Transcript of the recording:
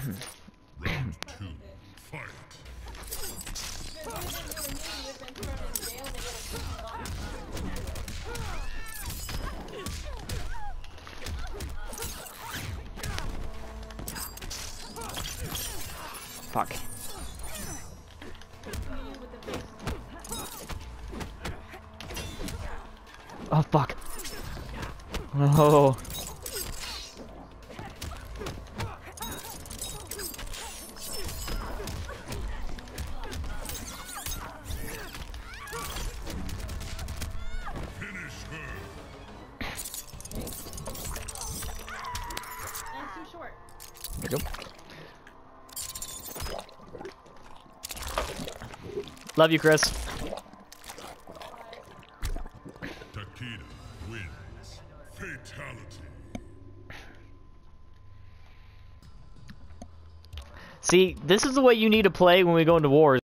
Round 2, fight. Fuck. Oh fuck. Oh. Finish her. That's too short. There you go. Love you, Chris. Takeda wins. Fatality. See, this is the way you need to play when we go into wars.